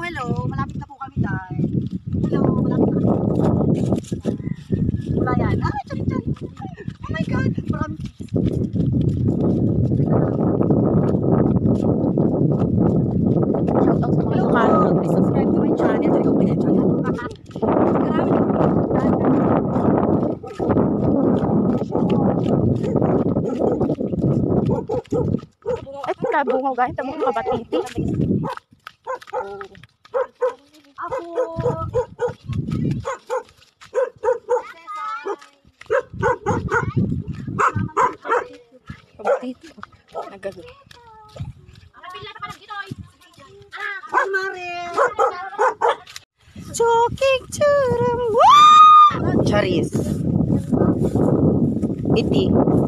hello. Malapit na po kami dahil. Hello, malapit na kami. Wala yan. Ah, charing. Oh my God. Marami. Shoutout sa mga lokal. Please subscribe to my channel. Charing ko pinag channel. Marami. Ay, nabungaw guys. Tamo ka batiti. Ako. Batiti. Nagagawa. Maril. Joking churum. Charis. Iti.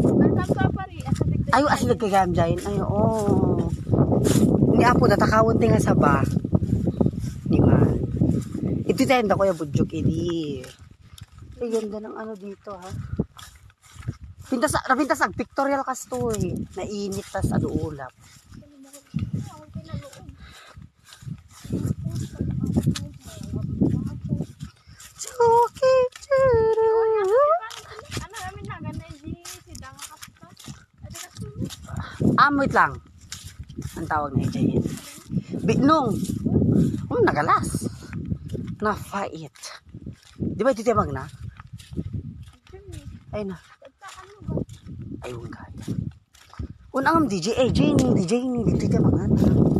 Ayo asli nagkagamjayin. Ayo, oh. Ni apo natakawon tinga sa ba. Di ba? Ito tayo na kuya budjok ini. Ay, ganda ng ano dito ha. Pintas ang pictorial kastoy. Nainit tas ano ulap. Joking churum. Wait lang. Ang tawag na ijayin. Bitnong. Nagalas. Na-fight. Di ba ito tiyamag na? Ay na. Ayun kaya. Unang DJ. DJ ni dito tiyamag na.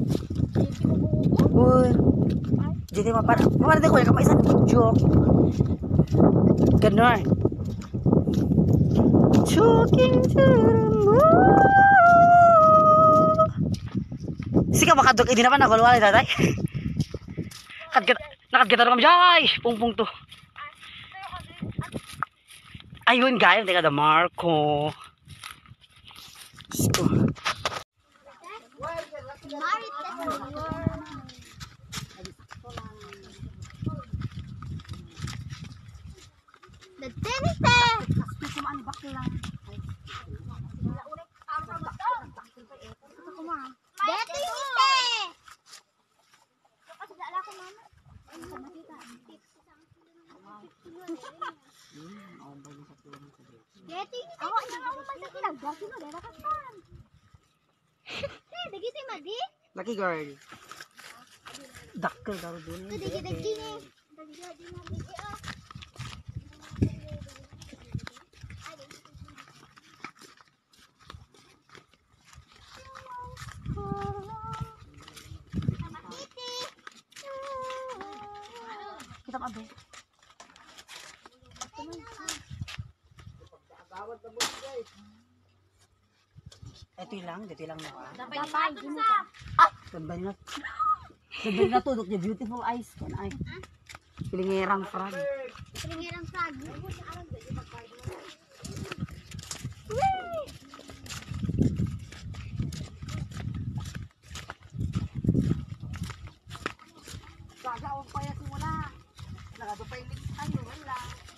Uy. Jadi maparating ko. Kamay isang joke. Ganon. Choking churum. Sika makadok hindi naman ako luwalay tatay. Nakadgita rin kami jay. Pungpung to. Ayun guys, teka da Marco. Gusto. Lucky girl. Dakkel daw dun. Kita pa ba? Dito lang na. Ganda na to, look the beautiful eyes kan ay. Pilingerang frog. Gagawin pa yan simula. Nagado pa yung tayo, wala.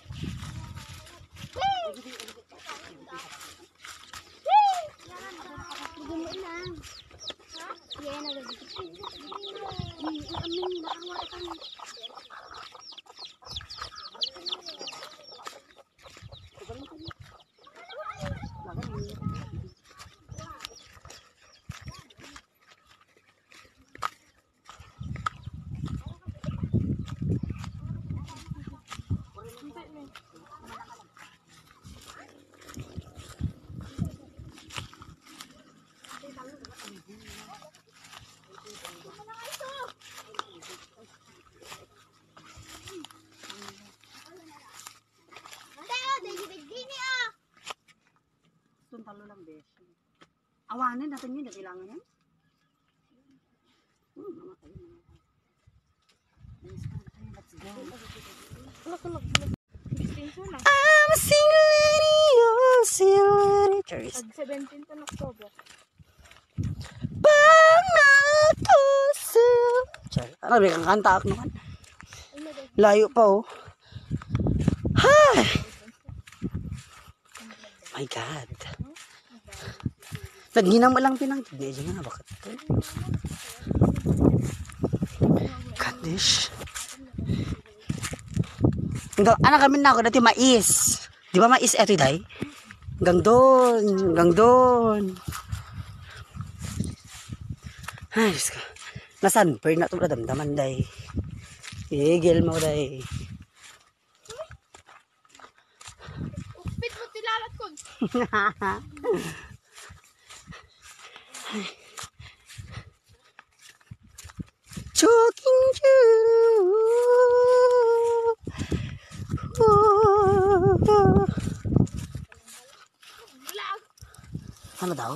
Talo lang beshi. Awanin natin yun, kailangan yan. I'm a single lady, you're a single lady. Charis. 17 to October. Pangatuso. Charis. Ano ba kang kanta ako naman? Layo pa oh. Hi! My God. Naghinang mo lang pinang. Hindi nga, bakit ito? God Dish. Anak kami na ako dati mais. Di ba mais eto day? Hanggang doon. Hanggang doon. Ay, Diyos ko. Nasanper na ito damdaman day. Igil mo day. Upit mo tilalat ko. Choking you. Ano daw?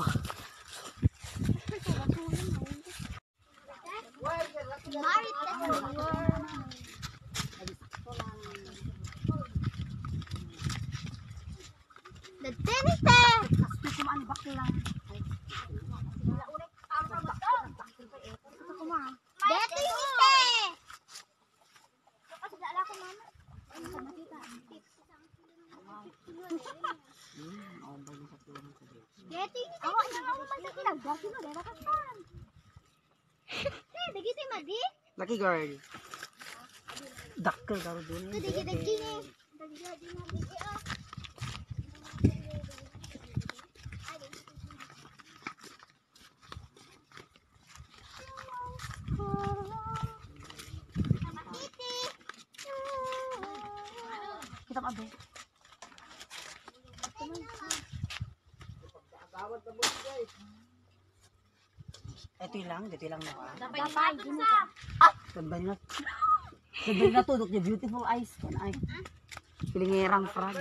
Lucky girl. Dakkel karo dun. Kita pa ba? Ito lang, dito lang na. Sabay na. Sabay na to, look, the beautiful eyes. Kan ay. Pilingerang frog.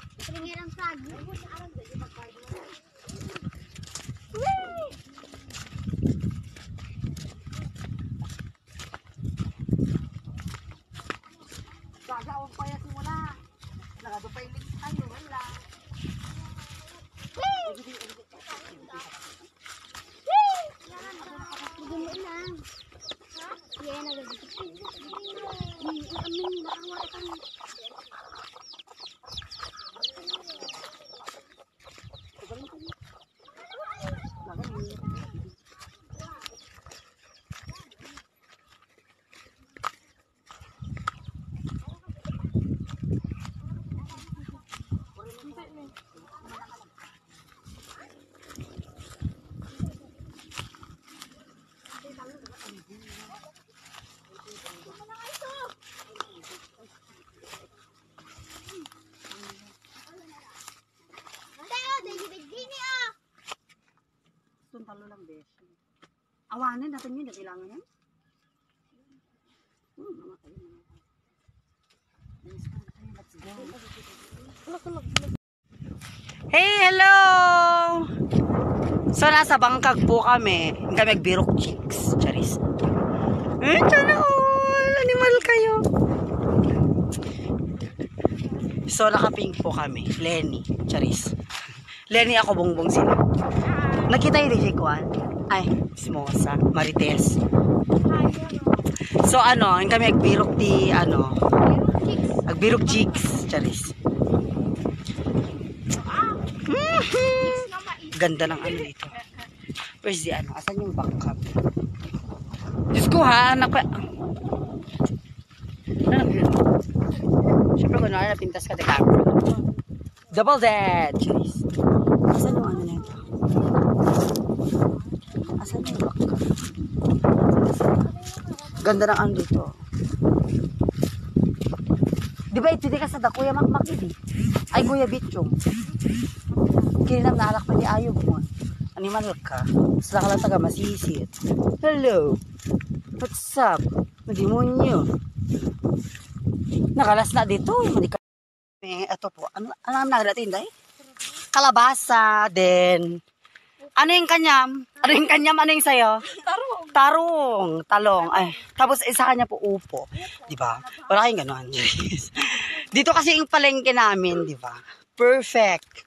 Saga o pa yan simula. Nagado pa yung links tayo, wala. Talo lang, besh. Awanin natin yun, kailangan yan. Let's go. Hey, hello! So, nasa Bangkag po kami. Kami nagbirok chicks. Charis. Sana all! Animal kayo. So, nakapink po kami. Lenny. Charis. Lenny ako, bongbong sila. Nakita yung DJ Kwan? Ay, Smosa, Marites. So ano, yung kami nagbirok di ano, nagbirok chicks, charis. Ganda ng ano dito. Where's the ano? Asan yung backup? Diyos ko ha, anak ko. Siyempre ko na pintas ka the camera. Double dead, charis. Asan yung ano na ito? Asan yung backup? Ganda ng ano dito. Di ba ito di ka sa da Kuya Makmak hindi? Ay Kuya Bitchong. Kininam na alak pa di ayog mo. Animal ka. Basta ka lang taga masisit. Hello. What's up? Madimonyo. Nakalas na dito. Ito po. Ano naman natin day? Kalabasa. Then ano yung kanyam? Ano yung kanyam? Ano yung sayo? Tarong. Tarong. Talong. Ay, tapos isa kanya po upo. Diba? Wala kayong gano'n. Dito kasi yung palengke namin, diba? Perfect.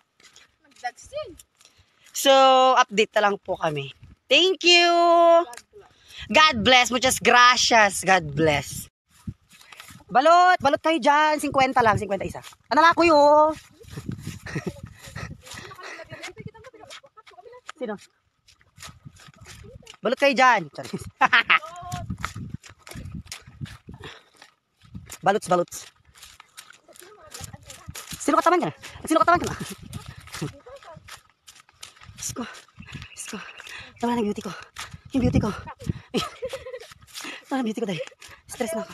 So, update na lang po kami. Thank you. God bless. Muchas gracias. God bless. Balot. Balot kayo dyan. 50 lang. 51. Ano na ako yun? Sino? Balot kayo dyan. Baluts, baluts. Sino katawan ka na? Sino katawan ka na? Diyos ko. Diyos ko. Tama ng beauty ko. Yung beauty ko. Tama ng beauty ko dahil. Stress na ako.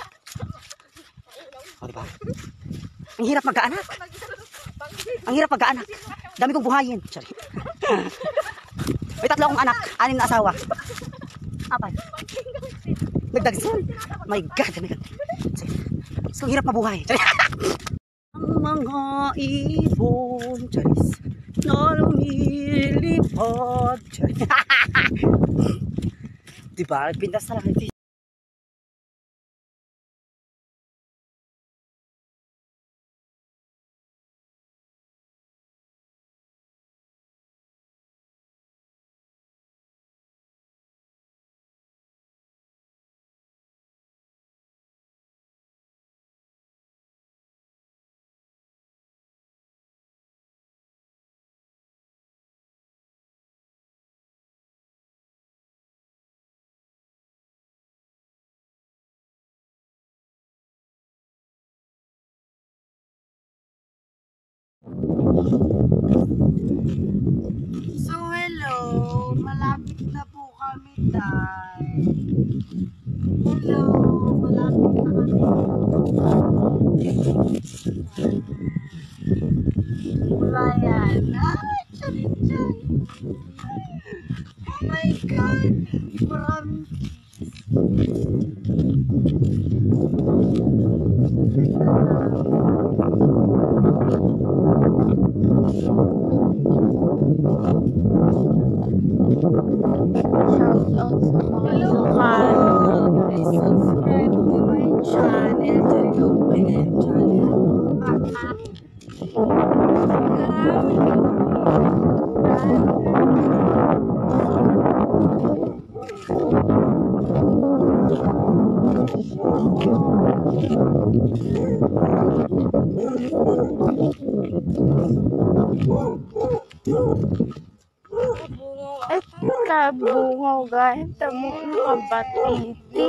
O, diba? Ang hirap magkaanak. Ang hirap magkaanak. Dami kong buhayin. Sorry. May 3 akong anak. 6 na asawa. 4. Nagdagsan. My God. Oh my God. So, hirap mabuhay. Sorry. Ang mga ibon. Charis. Na lumilipad. Charis. Diba? Nagpintas na lang. So, hello. Malapit na po kami, Tay. Hello. Malapit na kami. Wala yan. Ay, charin dyan. Oh my God. Maraming please subscribe to my channel. To my channel. Ay, kabungaw guys. Tamo nakabatiti.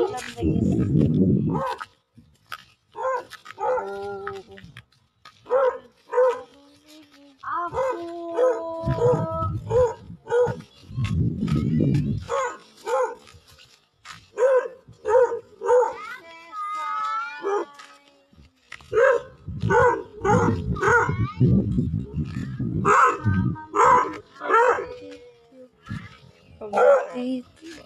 Kabatiti.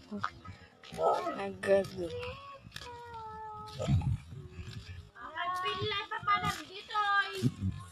Nagago. Ang pilay pa pa dito.